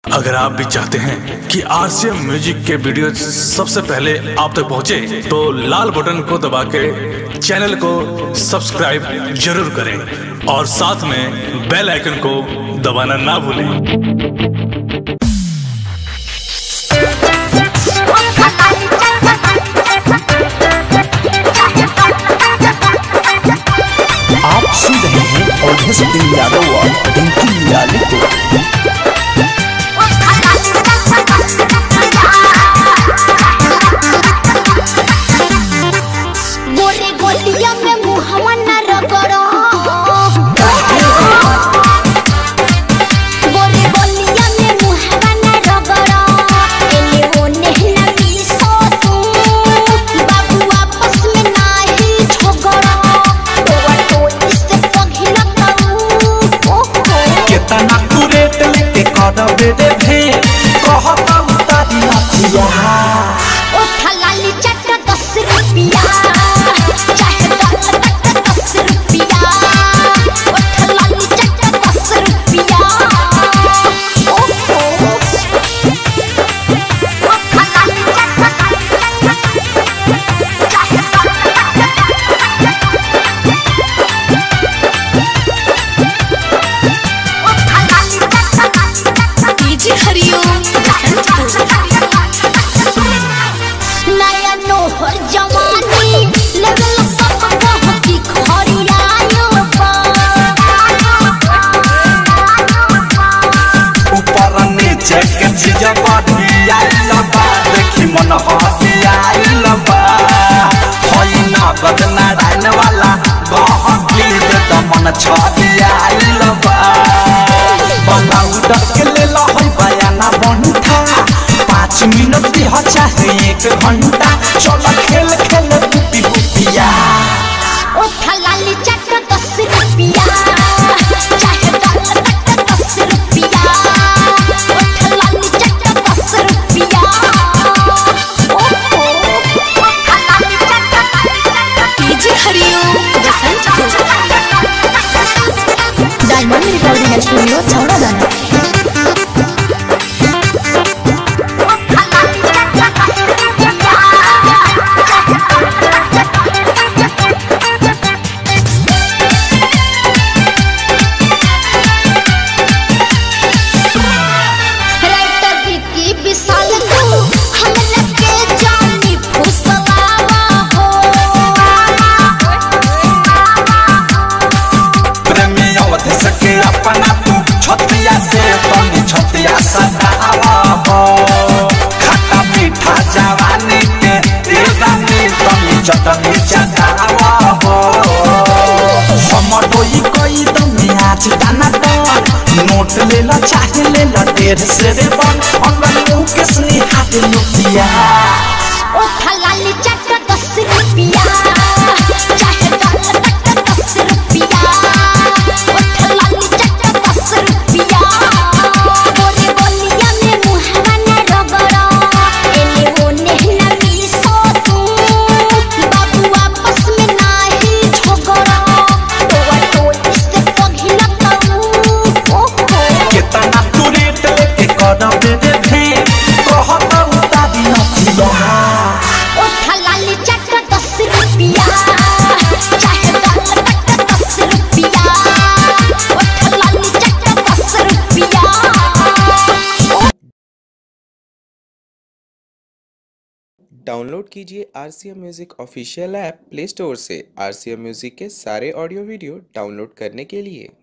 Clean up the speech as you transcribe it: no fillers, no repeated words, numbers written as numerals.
अगर आप भी चाहते हैं कि आरसीएम म्यूजिक के वीडियो सबसे पहले आप तक पहुंचे, तो लाल बटन को दबा के चैनल को सब्सक्राइब जरूर करें और साथ में बेल आइकन को दबाना ना भूलें। आप सुन रहे हैं और सिंह यादव और डिंकी यादव को। मिनट दिह चाहे 1 घंटा, चल खेल खेल बुपी बुपिया। ओ थलाली चट 10 रुपया, चाहे दाल तक 10 रुपया। ओ थलाली चट 10 रुपया। ओ थलाली चट DJ Hariom Basant diamond recording studio छौड़ा दाना। चटनी चटावा हो हमर कोई कोई दमे आज दाना दो नोट ले ला चाहे ले ला 1.5 से रे बन ऑनलाइन मुके सनी हाथ लुटिया। ओ थलाली चट 10 रुपया, चाहे दाल तक 10 रुपया। ओ थलाली चट 10 रुपया। बोले बोलिया में मुहवा न रगड़ा, एने ओने न मिसो तू बाबू आपस में नाही झगड़ा। तो इससे पगला कहूं ओ कितना तू रेट लेके करबे दे भे कहत उतारी नथिया। ओ थलाली चट 10 रुपया, चाहे दाल तक 10 रुपया। ओ थलाली चट 10 रुपया। डाउनलोड कीजिए RCM music official app play store से। आरसीएम म्यूजिक के सारे ऑडियो वीडियो डाउनलोड करने के लिए